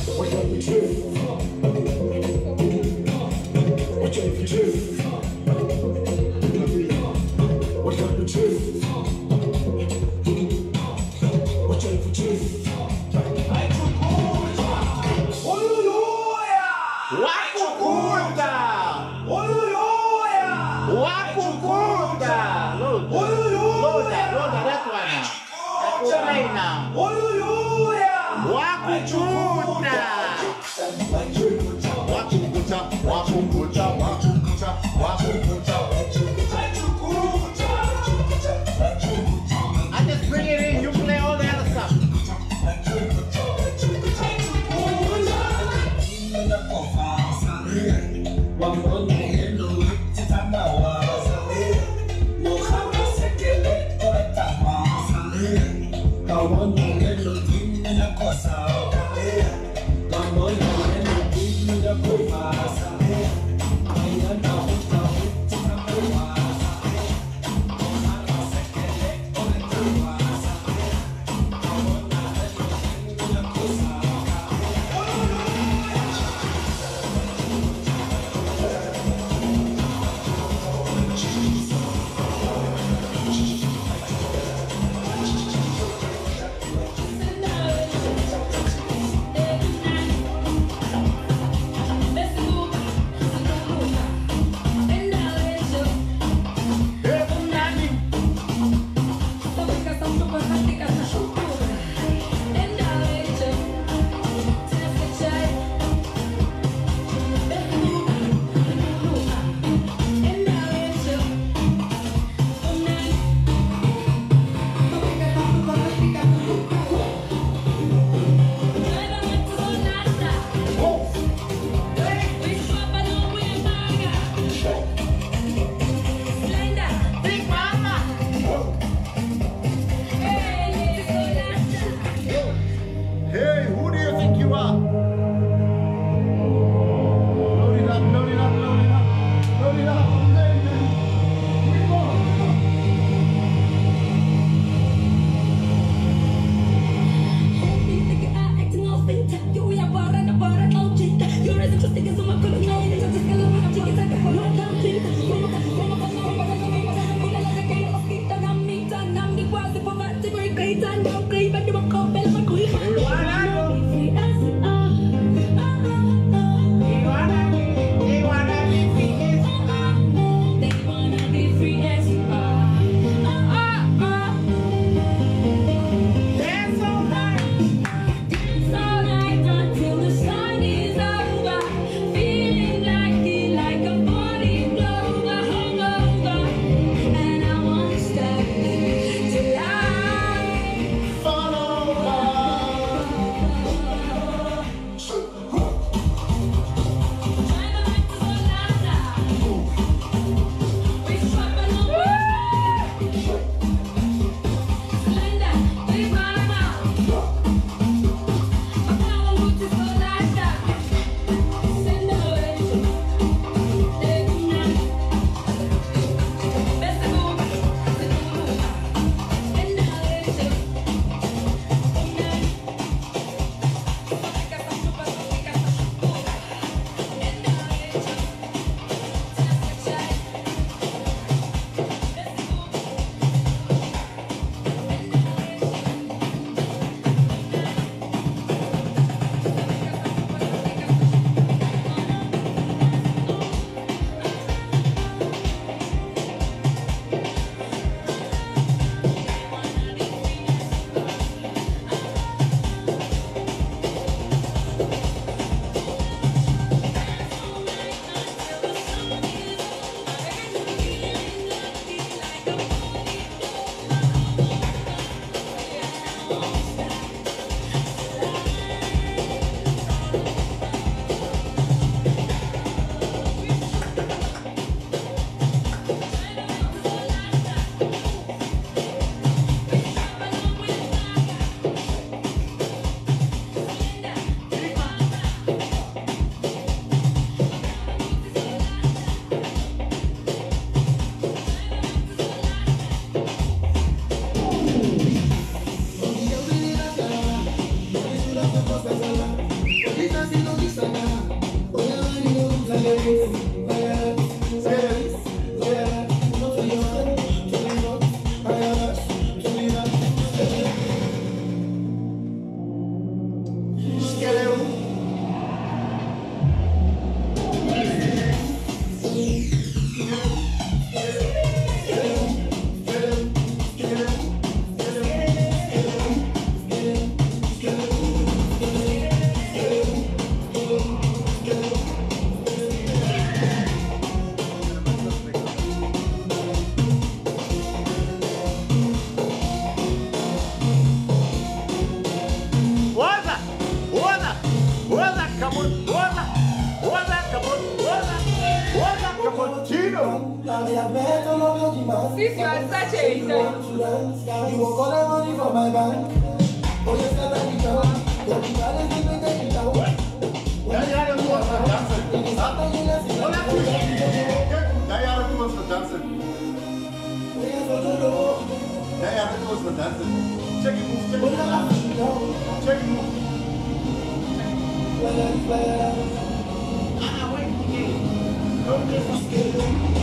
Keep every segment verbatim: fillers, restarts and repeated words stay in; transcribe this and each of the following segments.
Watch out for two. Watch out for two. Watch out for two. Watch out for two. Wakukuta! Wakukuta! Load that. Load that. Load that. That one now. That's okay now. Wakukuta! Wakukuta. Wakukuta. Wakukuta. Wakukuta. I just bring it in. You play all the other stuff. One Sis, you are such a You won't call that money from my bank. Oh, yes, I like it down. Don't you gotta keep it taken down. Daar jaren doen we voor dansen. Daar jaren doen we voor dansen. Daar jaren doen we voor dansen. Check it move, check it move. Check it move. Ah, wait, okay. Don't get me scared.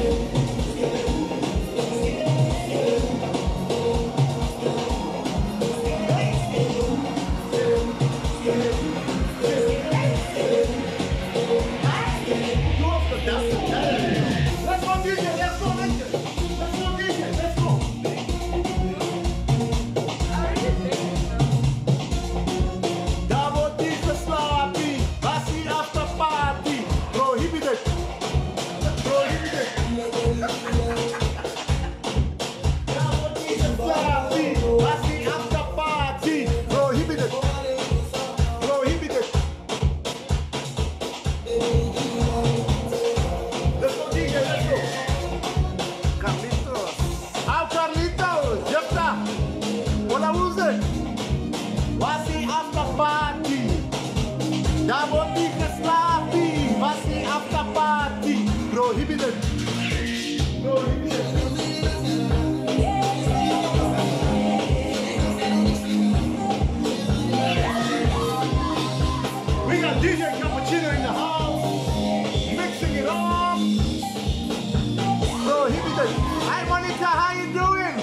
We got D J Kappuccino in the house, mixing it up. Prohibited. Hi Monica, how you doing?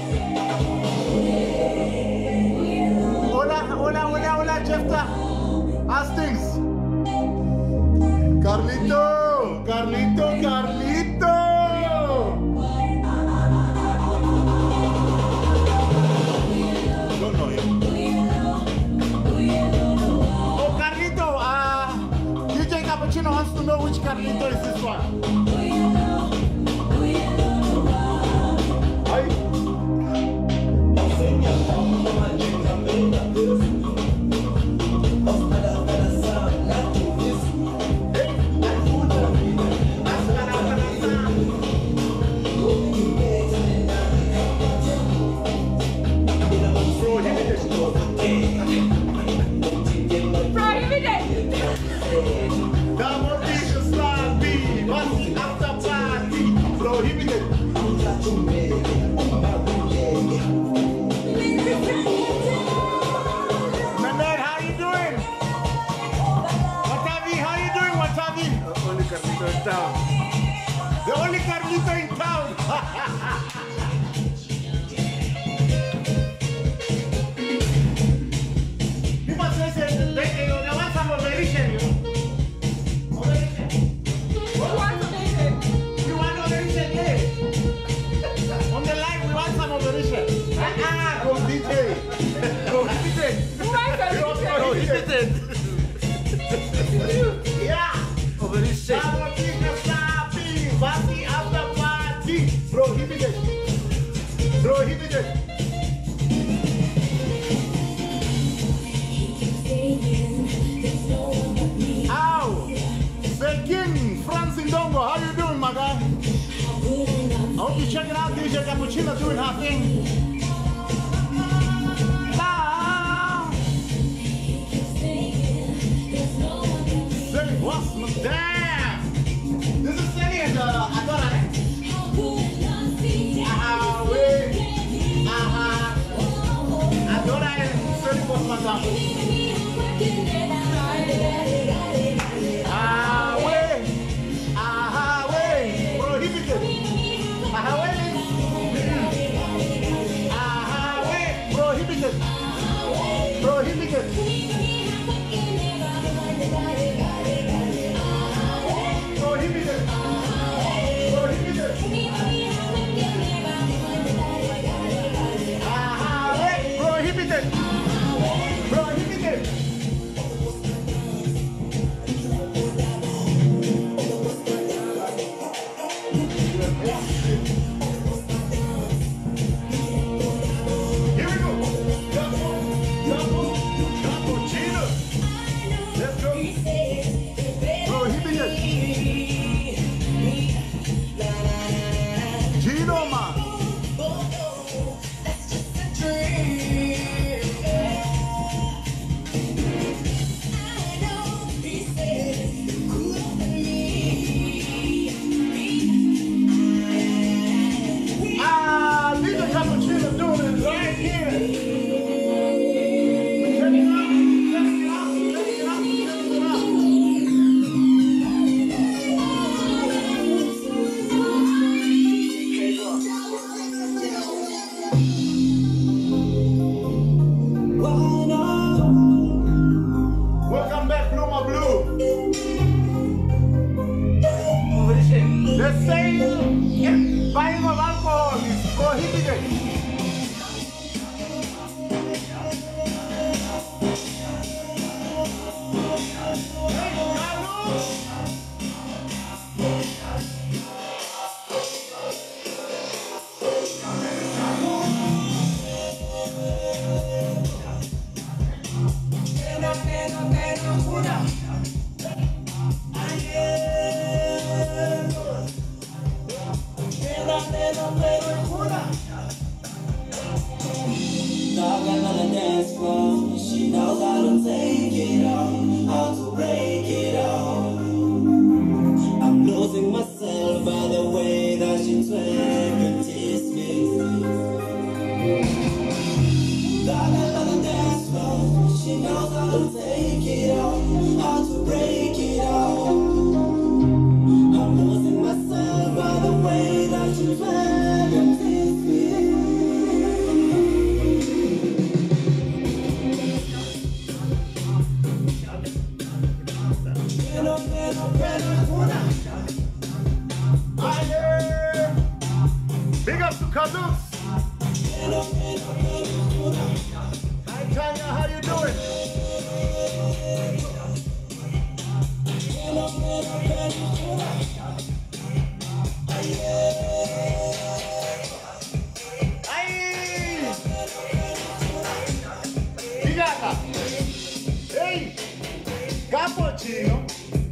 Hola, hola, hola, hola, Jefta. How's things? Carlito, Carlito, Carlito. Don't know him. Oh, Carlito, uh, D J Kappuccino wants to know which Carlito is this one. Hi. Town. The only Carlito in town. You must say they want some operation. Operation. Who wants operation? You want operation? Yeah. On the line, we want some operation. Ah, go D J. Go D J. Who wants operation? Yeah. Operation. Party after party, prohibited, prohibited. Ow! Say King, France Indongo, how you doing, my guy? I hope you're checking out D J Kappuccino doing her thing. Ah. Say, what's my damn? This is Sally and uh, Adora, right? Ah, wait. Ah, Adora and Sally was my dog. Ah, wait. Ah, wait. Prohibited. Ah, wait. Ah, wait. Prohibited. Prohibited. Prohibited. Ah, wait. Prohibited. Prohibited. The sale and buying of alcohol is prohibited. She knows how to take it on, how to break it on. I'm losing myself by the way that she twerk and tease me. Darling on the dance floor, she knows how to take it on, how to break it on. I'm losing myself by the way that she twerk and tease me. Big up to Kadoos. Hi Tanya, how you doing? Hey! Gigata. Hey! Cappuccino.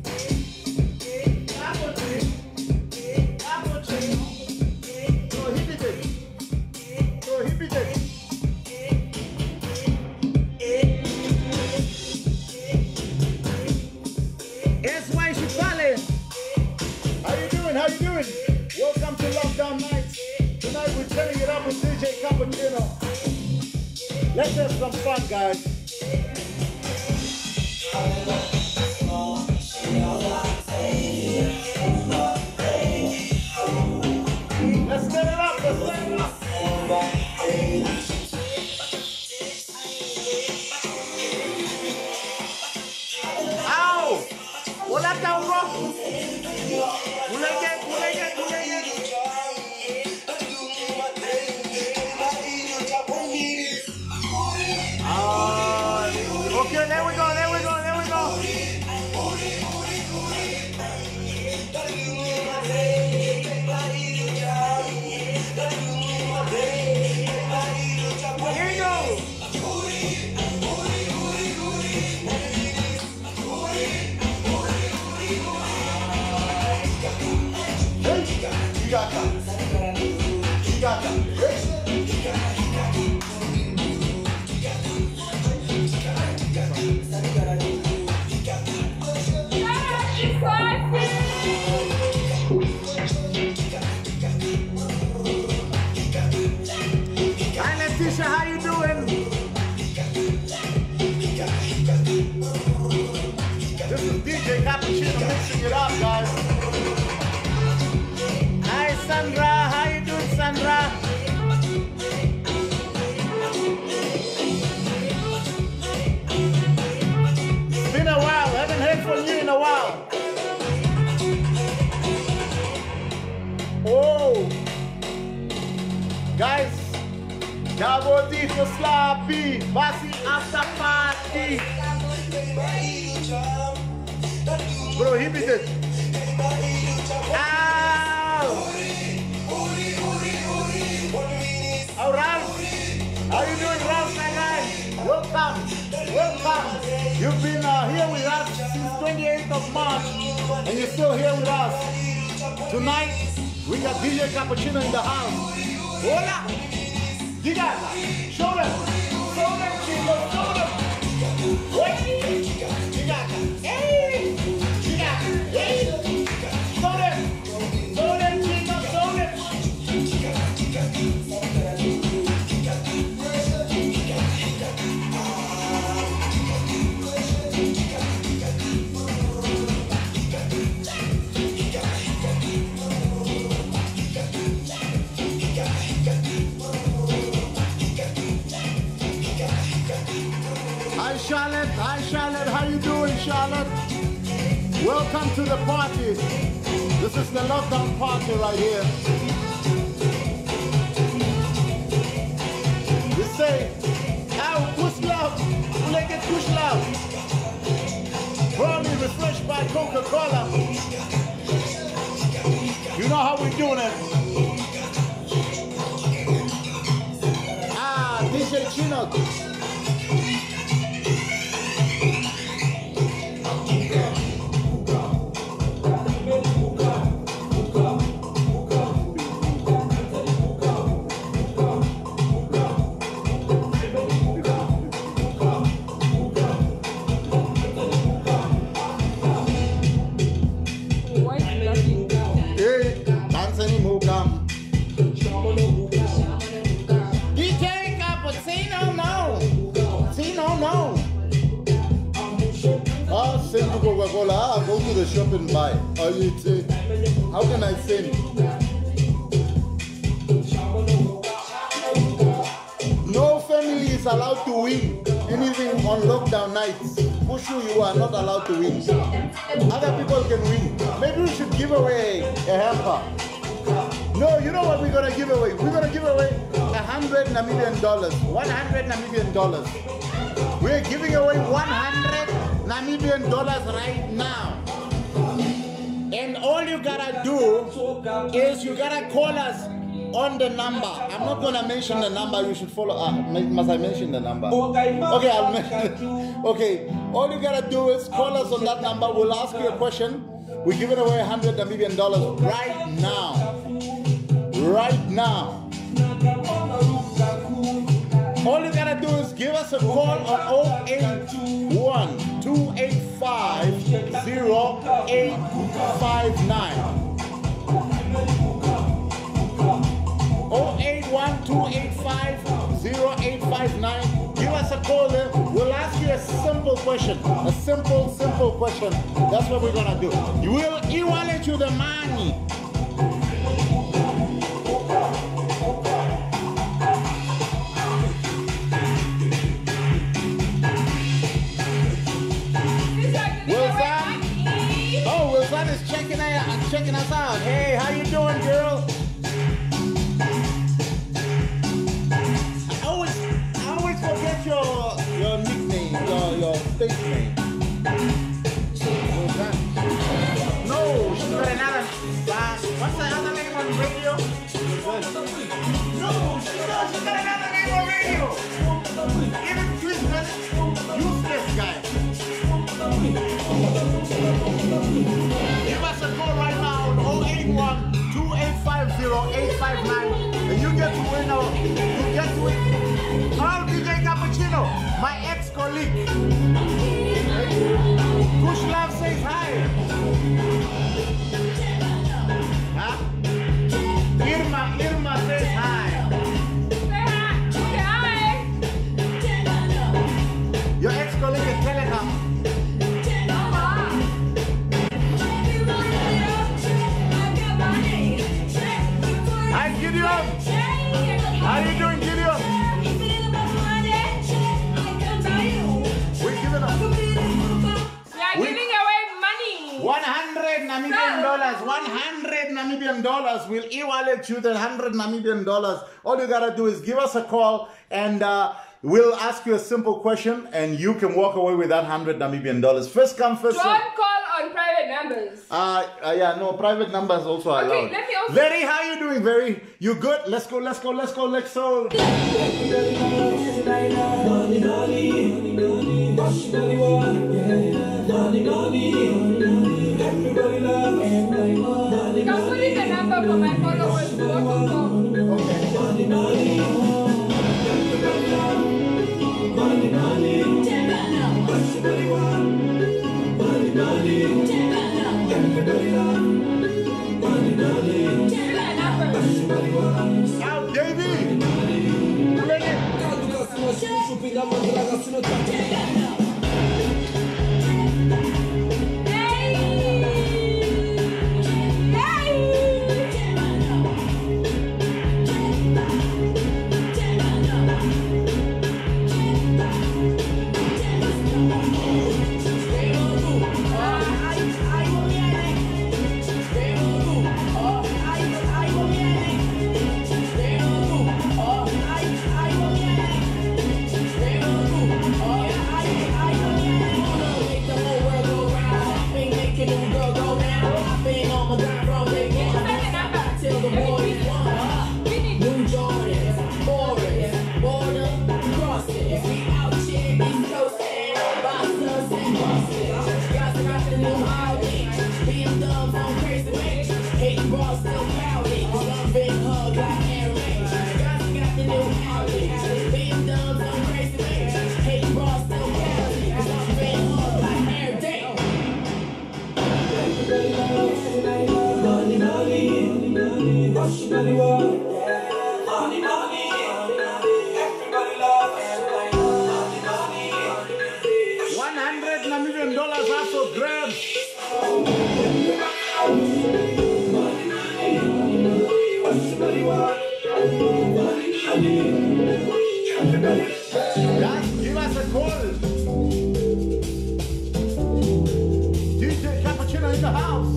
How you doing? Welcome to Lockdown Nights. Tonight we're turning it up with D J Kappuccino. Let's have some fun, guys. Let's get it up, let's get it up. Ow! What up, down, bro? Okay, there we go, there we go, there we go. Here we go. You got that. You got that. Hi Letitia, how you doing? This is D J Kappuccino mixing it up, guys. Hi Sandra, how you doing, Sandra? It's been a while, haven't heard from you in a while. Oh, guys, Dabotito Slappy, Basi after party. Prohibited. Ow! Oh, Ralph, how you doing, Ralph, my guy? Welcome, welcome. You've been uh, here with us since twenty-eighth of March, and you're still here with us. Tonight, we got D J Kappuccino in the house. Hola! Gigata! Show them! Show them, chicos! Show them! What? Gigata! Hey! Gigata! Hey! Show them! Show them, chicos! Show them! Hi Charlotte, hi Charlotte, how you doing, Charlotte? Welcome to the party. The This is the lockdown party right here. We say, "Ow, push love, like it push love." Proudly refreshed by Coca-Cola. You know how we doing it. Ah, D J Chino. D J Kappuccino, no. Tino, no. Ah, send to Coca-Cola. Ah, go to the shop and buy. Oh, you say, how can I send? No family is allowed to win anything on lockdown nights. For sure, you are not allowed to win. Other people can win. Maybe we should give away a hamper. No, you know what we're gonna give away? We're gonna give away a hundred Namibian dollars. One hundred Namibian dollars. We're giving away one hundred Namibian dollars right now. And all you gotta do is you gotta call us on the number. I'm not gonna mention the number. You should follow up. Uh, must I mention the number? Okay, I'll mention it. Okay, all you gotta do is call us on that number. We'll ask you a question. We're giving away one hundred Namibian dollars right now. Right now. All you gotta do is give us a call on zero eight one, two eight five, zero eight five nine. zero eight one, two eight five, zero eight five nine. Give us a call there. We'll ask you a simple question. A simple, simple question. That's what we're gonna do. You will e-wallet you the money. Wilson? Oh, Wilson is checking, uh, checking us out. Hey, how you doing, girl? I always, I always forget your your nickname, your your stage name. Wilson? No, she's got another. Uh, what's the other name on radio? No, she does. She's got another name on radio. Even Christmas, useless guy. Give us a call right now on zero eight one, two eight five, zero eight five nine and you get to win our, you get to win. Oh, D J Kappuccino, my ex-colleague. Push Love says hi. Huh? Irma, Irma says hi. Say hi. Say hi. Your ex-colleague is Telecom. Hi, Gideon. How are you doing, Gideon? We're giving up. We are We- giving away money. one hundred Namibian dollars. one hundred Namibian dollars. We'll e-wallet you the one hundred Namibian dollars. All you gotta do is give us a call and uh, we'll ask you a simple question and you can walk away with that one hundred Namibian dollars. First come, first serve. Don't call on private numbers. Uh, uh, yeah, no, private numbers also Okay, allowed. let me also- Very, how you doing, Very? You good? Let's go, let's go, let's go, let's go. You can put in the number for my followers to also call. Now, Davey! Ready? thumbs on crazy man. Hate bras still powdy. Some big hug got air range. Jossy got the new Howdy. Big thumbs on crazy man. Hate bras still powdy. Some big hug got air day. Money, money, what's your money worth? Money, money, everybody loves money, money. one hundred million dollars are for grabs. Guys, give us a call. D J Kappuccino in the house.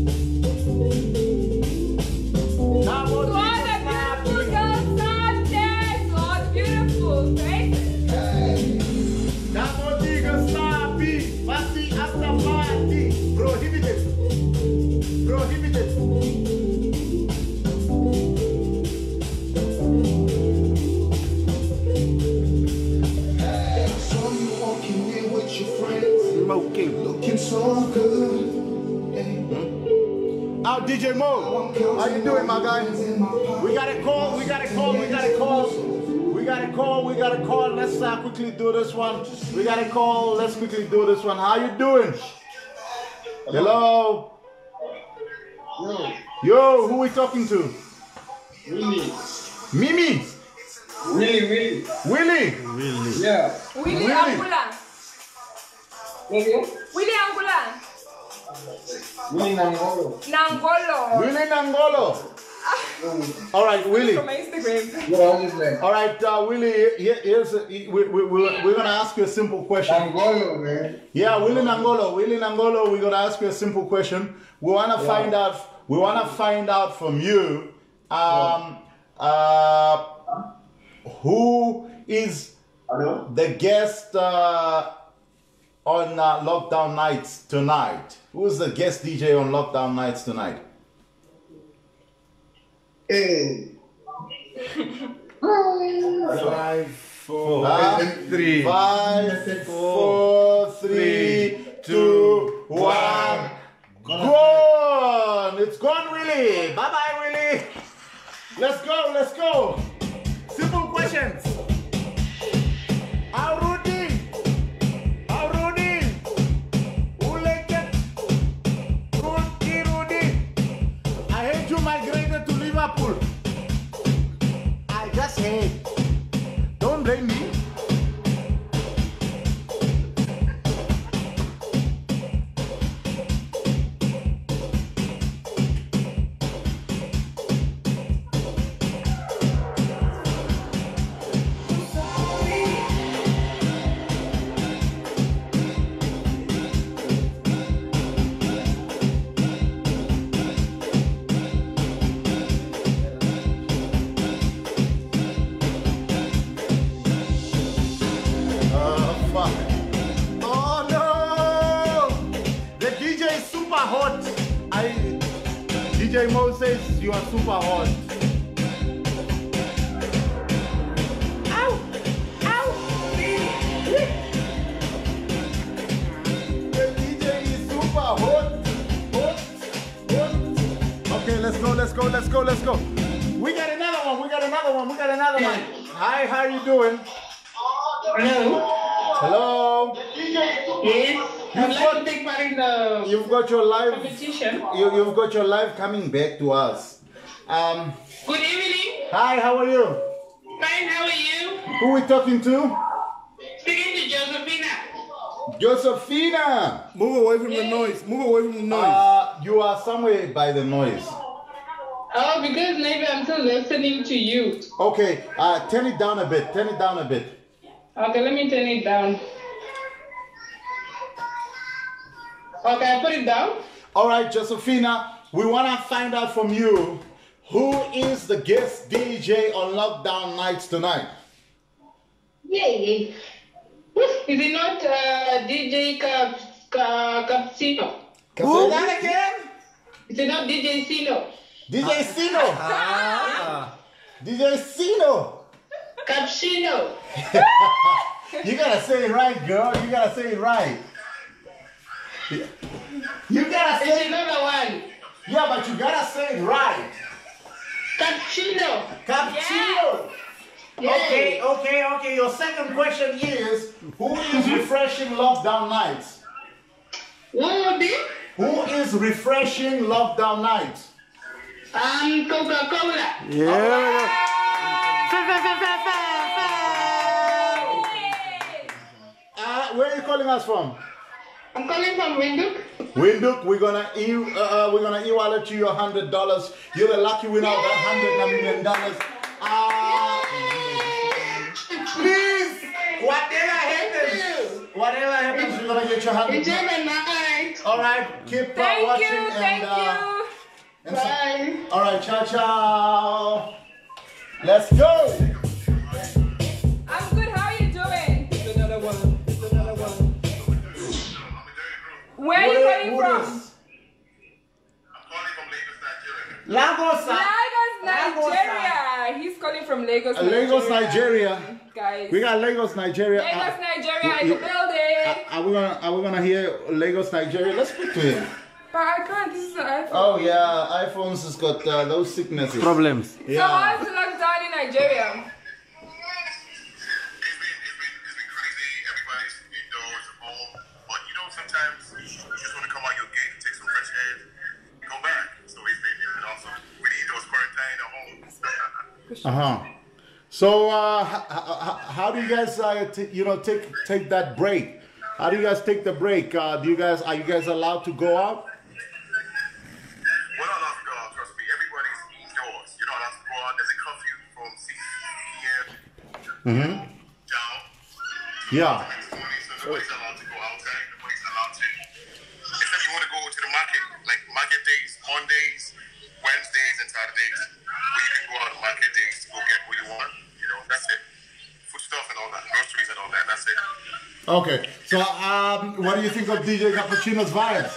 Now, what To all the beautiful girls out there, to all the beautiful faces. Double digger slappy, party after party, prohibited, prohibited. Saw you walking in with your friends, Smoking. looking so good. Now, D J Mo, how you doing, my guy? We got a call, we got a call, we got a call. We got a call, we got a call. Let's uh, quickly do this one. We got a call, let's quickly do this one. How you doing? Hello? Yo, Yo, who we talking to? Willie. Mimi? Willie, Willie. Willie? Yeah. Willy Willy. Ambulance. Okay. Willy Ambulance. Willie Nangolo. Nangolo. Willie Nangolo. All right, Willie. From my Instagram. Yeah, I'm just like All right, uh, Willie, here, here's a, we, we, we, we're going to ask you a simple question. Nangolo, man. Yeah, Willie Nangolo. Willie Nangolo, we're going to ask you a simple question. We want to find out, we want to find out from you, um, uh, who is Hello? the guest uh, on uh, Lockdown Nights tonight? Who's the guest D J on Lockdown Nights tonight? Hey. Five, four, Five, three. Five, four, three, two, one. Gone! It's gone, Willie! Bye bye, Willie! Let's go, let's go! Simple questions. How Rudy? How Rudy? Who like it? Rudy, Rudy. I hate you migrated to Liverpool. I just hate. Don't blame me. Oh, fuck. Oh, no! The D J is super hot. I, D J Mo says you are super hot. Ow! Ow! The D J is super hot. Hot. Hot. Okay, let's go, let's go, let's go, let's go. We got another one, we got another one, we got another one. Hi, how are you doing? Hello. Hello? Yes. I'd You've like got, to take part in the you've got your live, competition. you, you've got your live coming back to us. Um, Good evening. hi, how are you? Fine, how are you? Who we talking to? Speaking to Josephina. Josephina! Move away from the noise. Move away from the noise. Uh, you are somewhere by the noise. Oh, because maybe I'm still listening to you. Okay, uh, turn it down a bit, turn it down a bit. Okay, let me turn it down. Okay, I put it down. All right, Josephina, we want to find out from you, who is the guest D J on Lockdown Nights tonight? Yay. Is it not uh, D J Cap, Cap, Kappuccino? Who? That again? Is it not D J Sino? D J Sino. Ah. D J Sino. Cappuccino. You gotta say it right, girl. You gotta say it right. You gotta It's say it. another one. Yeah, but you gotta say it right. Cappuccino. Cappuccino. Okay, okay, okay. Your second question is, who is refreshing lockdown nights? What would it? Who is refreshing lockdown nights? Um, Coca-Cola. Yeah. Uh, where are you calling us from? I'm calling from Windhoek. Windhoek, we're gonna e uh, we're gonna e-wallet you a hundred dollars. You're the lucky winner of that hundred million dollars. Uh, please, whatever happens, whatever happens, you're gonna get your hundred. Enjoy the night. All right, keep uh, Thank watching you, and. thank Uh, you. and so- Bye. all right, ciao ciao. Let's go. I'm good. How are you doing? Another one. Another one. Where are you Who- calling who from? is- Lagos, Lagos, Nigeria. He's calling from Lagos, Uh, Lagos, Nigeria. Guys. We got Lagos, Nigeria. Lagos, Uh, Nigeria in you- the building. uh, Are we gonna Are we gonna hear Lagos, Nigeria? Let's speak to him. But I can't. This is an iPhone. Oh yeah, iPhones has got uh, those sicknesses. Problems. So Yeah. how's the lockdown in Nigeria? It's been, it's been, it's been crazy. Everybody's indoors at home. But you know, sometimes you just want to come out your gate and take some fresh air, go back. So it's been, you know, also with the indoors quarantine at home. Uh huh. So uh, h- h- how do you guys uh, t- you know take take that break? How do you guys take the break? Uh, do you guys Are you guys allowed to go out? We're not allowed to go out, trust me. Everybody's indoors. You're not allowed to go out. There's a curfew from six p m Mm-hmm. down. Yeah. Next morning, so nobody's allowed to go outside. Nobody's allowed to. Except you want to go to the market, like market days, Mondays, Wednesdays, and Saturdays, where you can go out on market days to go get what you want. You know, that's it. Food stuff and all that, groceries and all that. That's it. Okay. So um, what do you think of D J Cappuccino's vibes?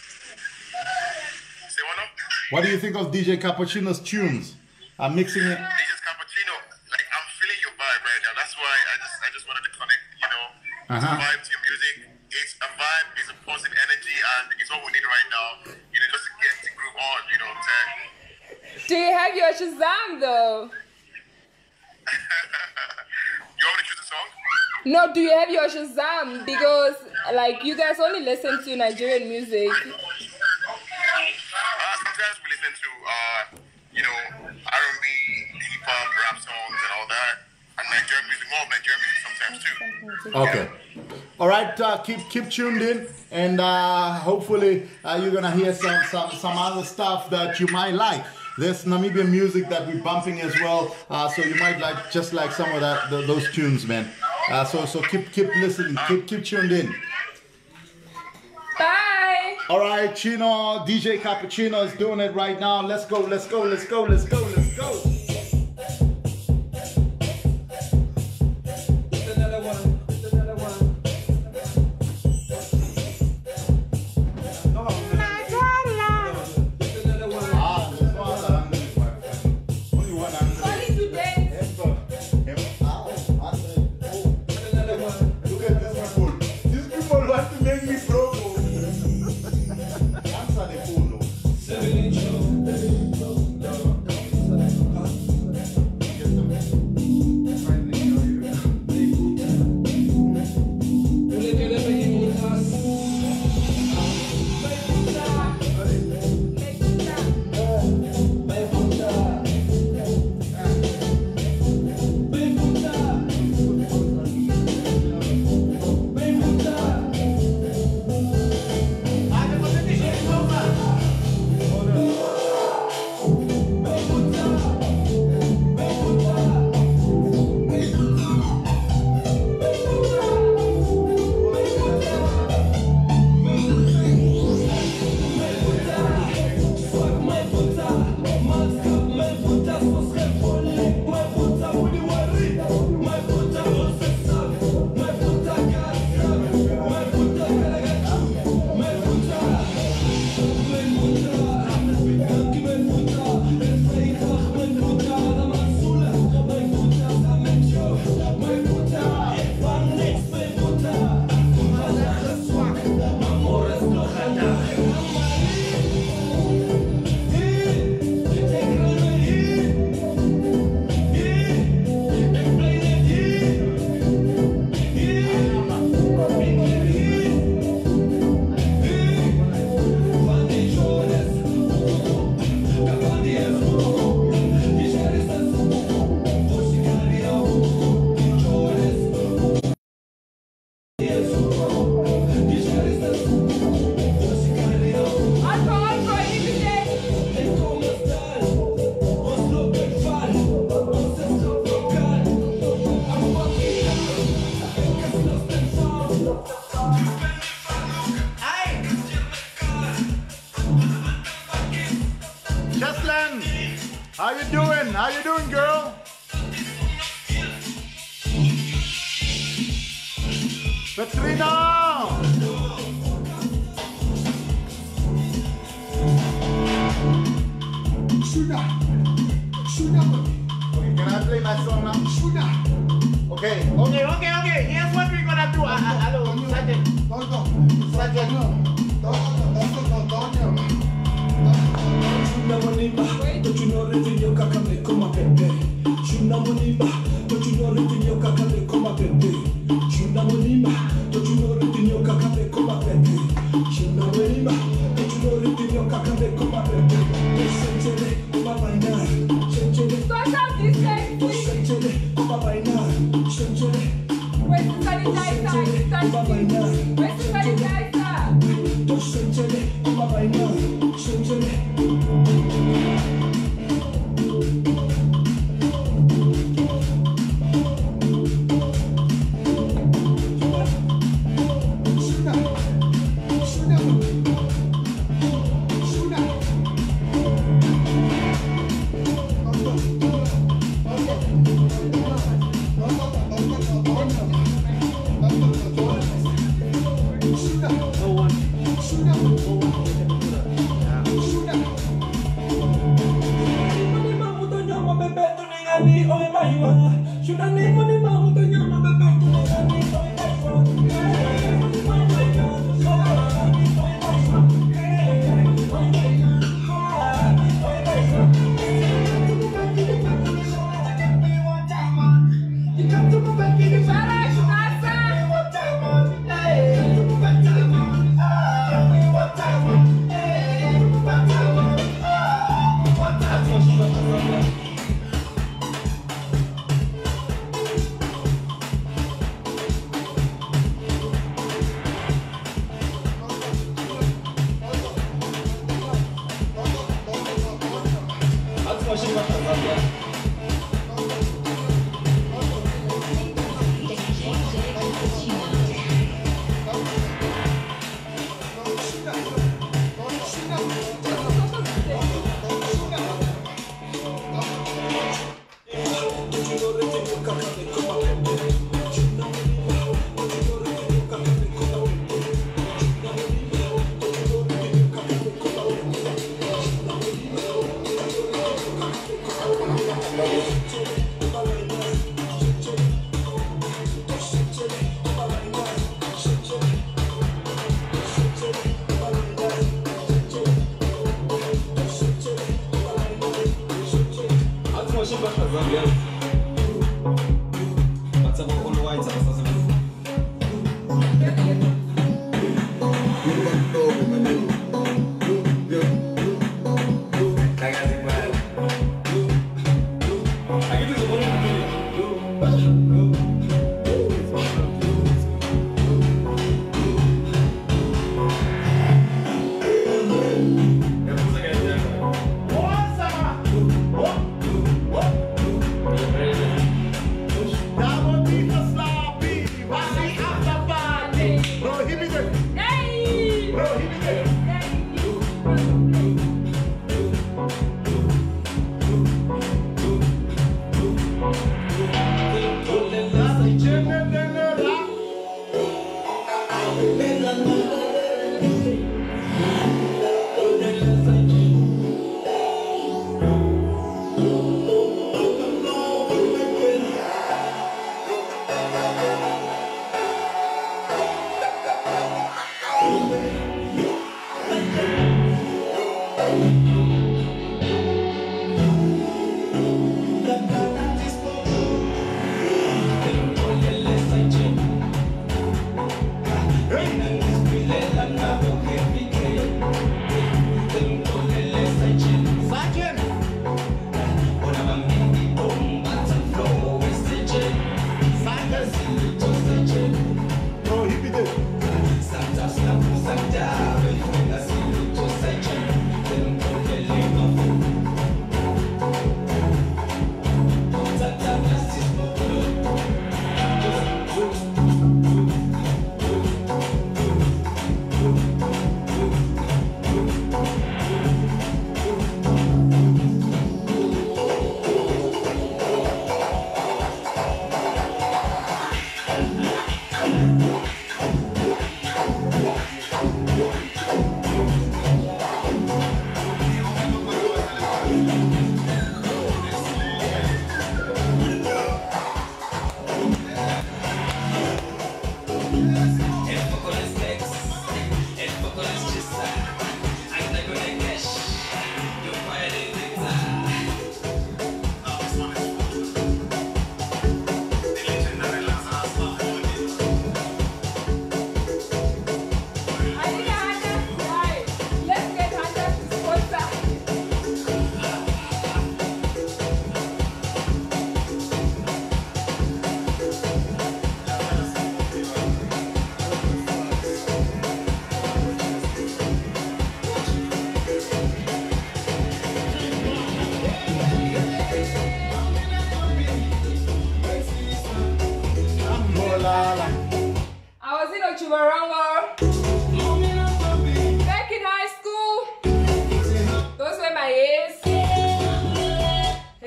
Say what now? What do you think of D J Cappuccino's tunes? I'm mixing it. D J Kappuccino, like I'm feeling your vibe right now. That's why I just I just wanted to connect, you know, Uh-huh. vibe to your music. It's a vibe, it's a positive energy, and it's what we need right now. You know, just to get the groove on. You know what I'm saying? Do you have your Shazam though? You want me to choose a song? No, do you have your Shazam? Because like you guys only listen to Nigerian music. Uh, sometimes we listen to, uh, you know, R and B, hip hop, rap songs, and all that, and Nigerian music, more of Nigerian music sometimes too. Okay. All right. Uh, keep keep tuned in, and uh, hopefully uh, you're gonna hear some some some other stuff that you might like. There's Namibian music that we're bumping as well, uh, so you might like just like some of that th those tunes, man. Uh, so so keep keep listening, keep keep tuned in. Bye. All right, Chino, D J Kappuccino is doing it right now. Let's go, let's go, let's go, let's go, let's go. Another one. Another one. No, another one. Ah, this one's a hundred, my friend. Only one hundred. Only today. Another one. Look at these people. These people want to make me broke. Answer the phone. Seven inch. Jesslyn, how you doing? How you doing, girl? Petrina! Okay, can I play my song now? Okay, okay, okay, okay. Here's what we're gonna do. Uh, uh, hello, Sergeant. Sergeant. Don't you know everything you can come and come up and pay? Shunamonima, don't you know everything you can come and come up and pay? Shunamonima, don't you know everything you can come and come up and pay? Shunamonima, don't you know everything you can come and come up and pay? Sentele, come by now. Sentele, Sort out this thing, please. Sentele, come by now. Sentele, Where's the sanitizer? Sanitizer. Where's the sanitizer? don't sentele, come by now. Sentele.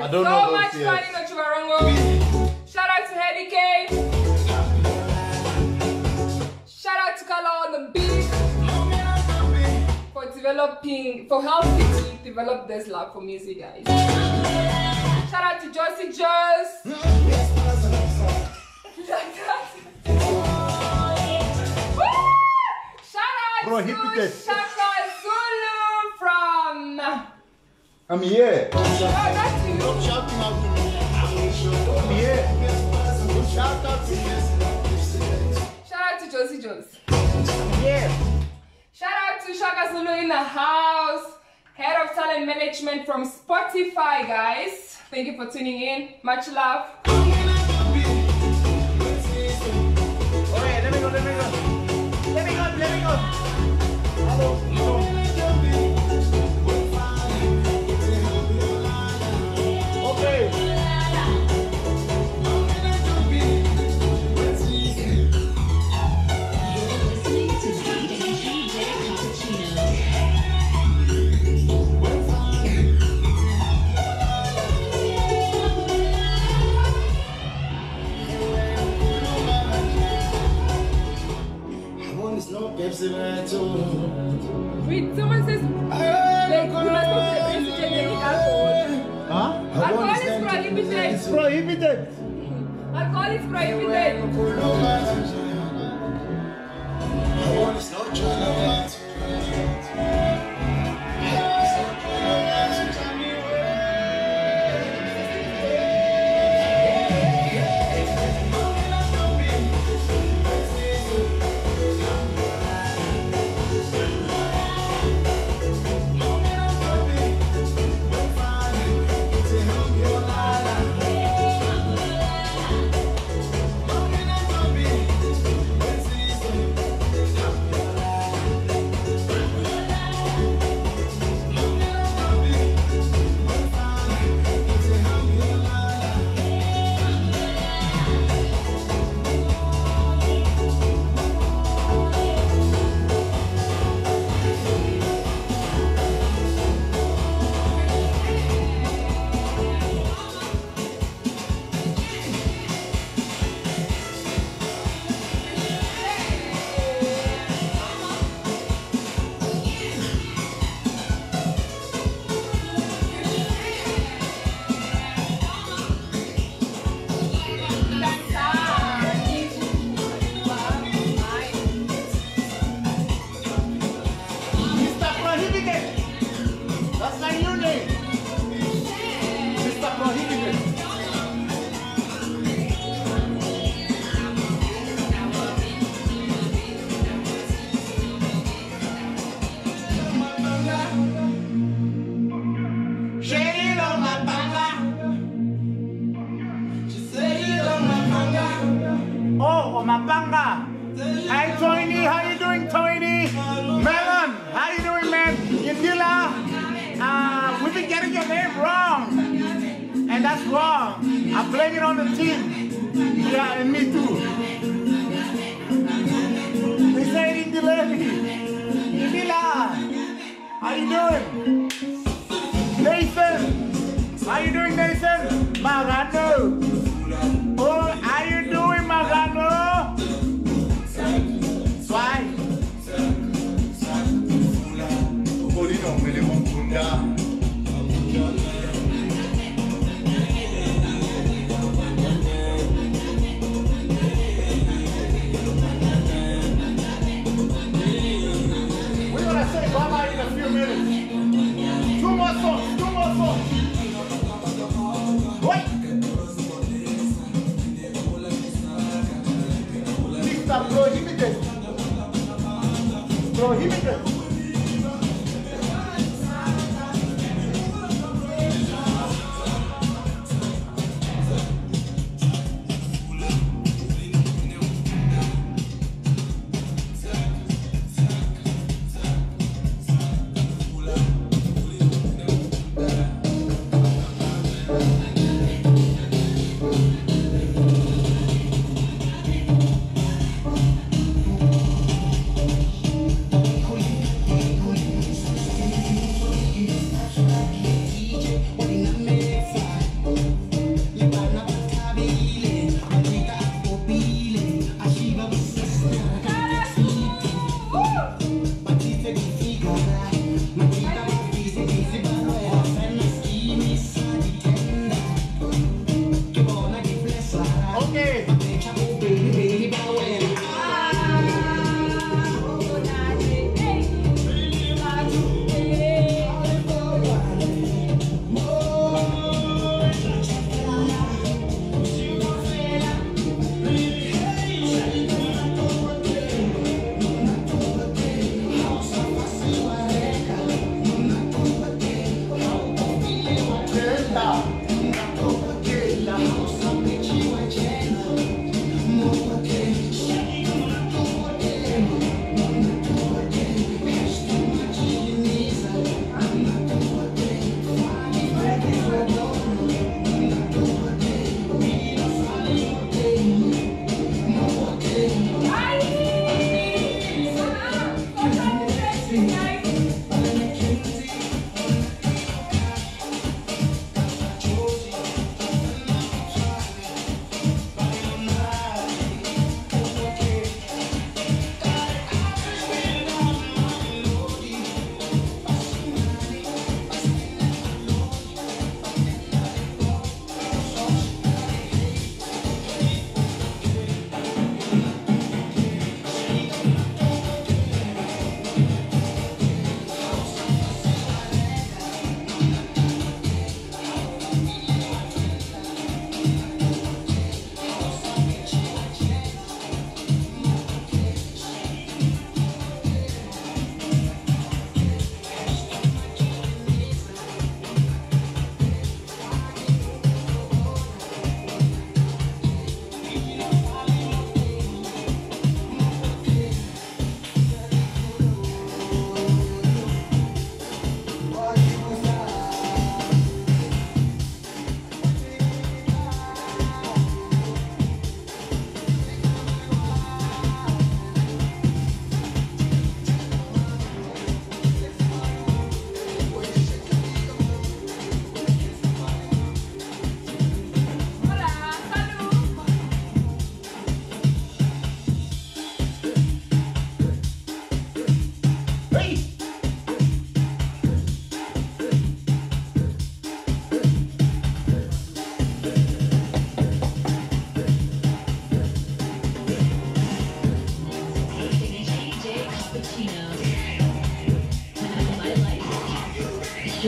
I don't so know much those fun yet. in Ochubarongo. Shout out to Heady K. Shout out to Kala on the beat for developing, for helping me develop this love for music, guys. Shout out to Jossy Joss. Like that. Shout out Prohibited. to Shaka Zulu from. I'm here. Oh, that's you. Stop shouting out to me. I'm here. Shout out to me. Shout out to Jossy Joss. Yeah. Shout out to Shaka Zulu in the house. Head of talent management from Spotify, guys. Thank you for tuning in. Much love. Okay, let me go, let me go. Let me go, let me go. Hello. Okay. Listening to D J Kappuccino. Wait, someone says, like, you must not celebrate taking alcohol. Huh? Alcohol is prohibited. It's prohibited. Alcohol is prohibited. Oh, Mapanga. Hi, Tony. How you doing, Tony? Melon. How you doing, man? Yandila. Uh, we've been getting your name wrong. And that's wrong. I blame it on the team. Yeah, and me too. They say it in Dilani. Yandila. How you doing? Nathan. How you doing, Nathan? Magano. Oh, how you doing, Magano? Why? We're gonna say bye-bye in a few minutes. Two more songs, two more songs. Wait! Mister Prohibited. Prohibited.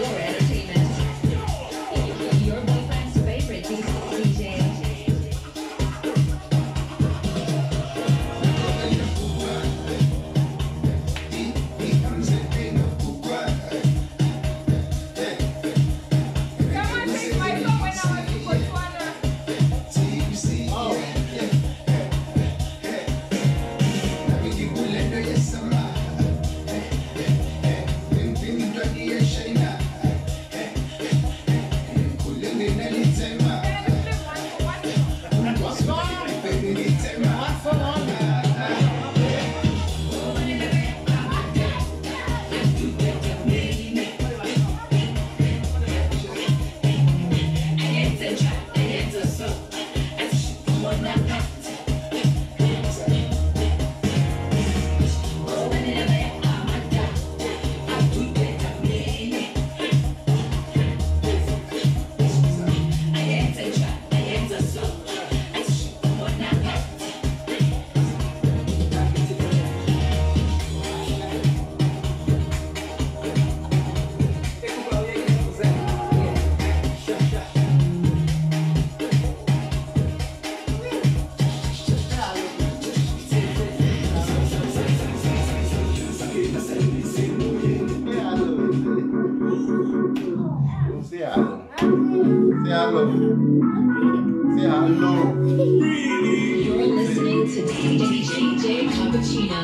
entertainment. Your boyfriend's favorite D J. You're listening to D J Kappuccino.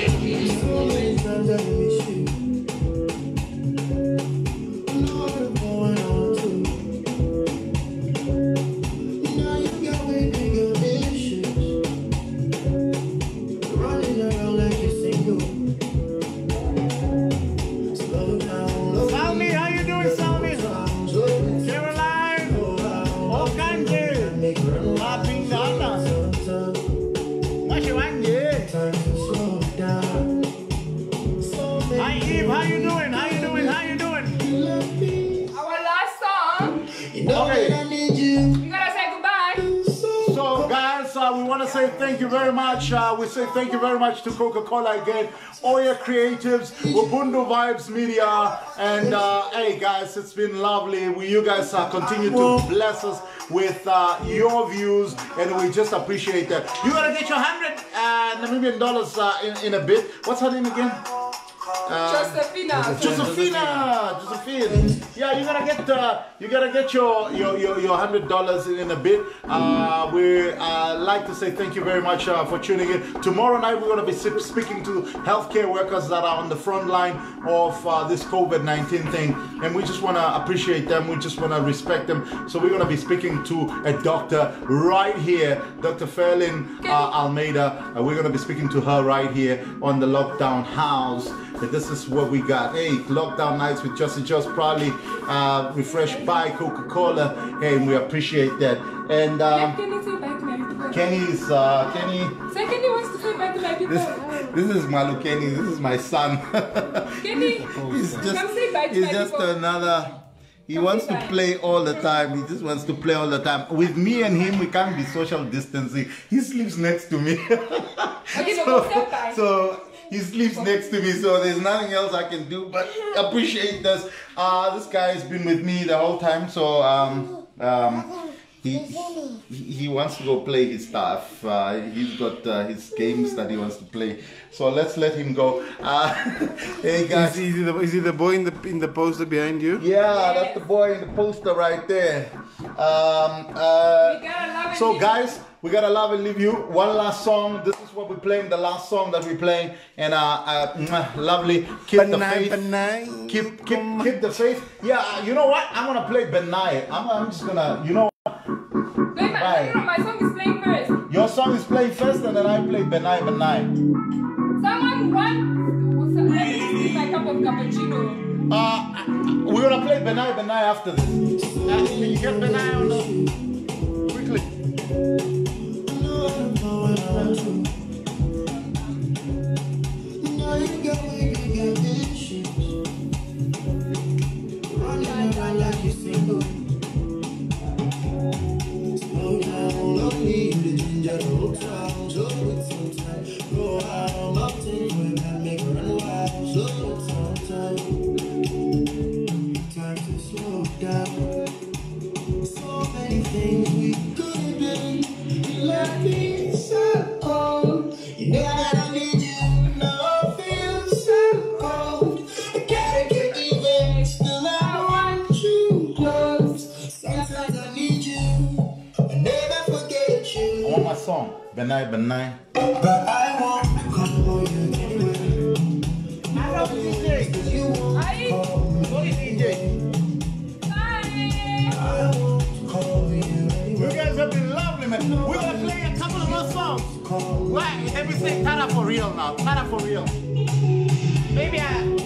Salmi, how you doing, Salmi? Caroline, Okanje, Mapingana. What you want, yeah? Hi, Eve, how you doing? How you doing? How you doing? Our last song. Okay. You gotta say goodbye. So, guys, uh, we want to say thank you very much. Uh, we say thank you very much to Coca-Cola again, Oya Creatives, Ubuntu Vibes Media, and uh, hey, guys, it's been lovely. We, you guys uh, continue to bless us with uh, your views, and we just appreciate that. You're gonna get your hundred uh, Namibian dollars uh, in, in a bit. What's her name again? Uh, Josephina. Josephina, Josephine. Yeah, you're gonna get uh, you gotta get your your your, your hundred dollars in a bit. Uh, we uh, like to say thank you very much uh, for tuning in. Tomorrow night we're gonna be speaking to healthcare workers that are on the front line of uh, this COVID nineteen thing, and we just wanna appreciate them. We just wanna respect them. So we're gonna be speaking to a doctor right here, Doctor Ferlin uh, Almeida. Uh, we're gonna be speaking to her right here on the lockdown house. But this is what we got. Hey, lockdown nights with Jossy Joss, probably uh, refreshed by Coca-Cola. Hey, and we appreciate that. And um, Kenny, say bye to my people. Kenny's, uh, Kenny. Say Kenny wants to say bye to my people. This, this is Malu Kenny. This is my son. Kenny, He's come just, say bye to he's my just people. another. He Come wants say to bye. play all the time. He just wants to play all the time. With me and him, we can't be social distancing. He sleeps next to me. Okay, so, so, say bye. so he sleeps next to me, so there's nothing else I can do but appreciate this. Uh, this guy has been with me the whole time, so um, um, he, he he wants to go play his stuff. Uh, he's got uh, his games that he wants to play. So let's let him go. Uh, hey guys. Is he, the, is he the boy in the in the poster behind you? Yeah, that's the boy in the poster right there. Um, uh, We gotta love it. so guys, we gotta love and leave you. One last song. This is what we're playing. The last song that we're playing, and uh, uh mwah, lovely. Keep the faith. Keep keep keep the faith. Yeah, uh, you know what? I'm gonna play Benai. I'm I'm just gonna. You know. Wait, my, Bye. no, my song is playing first. Your song is playing first, and then I play Benai Benai. Someone want. Let me just give my cup of cappuccino. Uh, we're gonna play Benai Benai after this. Uh, can you get Benai on the quickly? Time slow down. So many things we could have been. You left me so cold. You know that I need you. Now I feel so cold. I gotta get even. Still I want you close. Sometimes I need you. I never forget you. I want my song. Benai, Benai. But I want to call you anyway. I love D J. Cause you won't Hi. call me. Sorry, D J. Hi. I want to call you You anyway. guys have been lovely, man. We're gonna play a couple of more songs. Why? Let me say Tara for real now. Tara for real. Maybe I.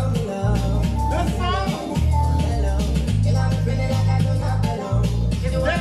This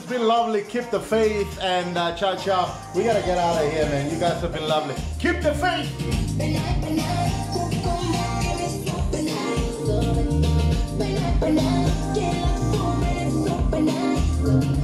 it's been lovely. Keep the faith and uh, ciao ciao. We gotta get out of here, man. You guys have been lovely. Keep the faith. Banana,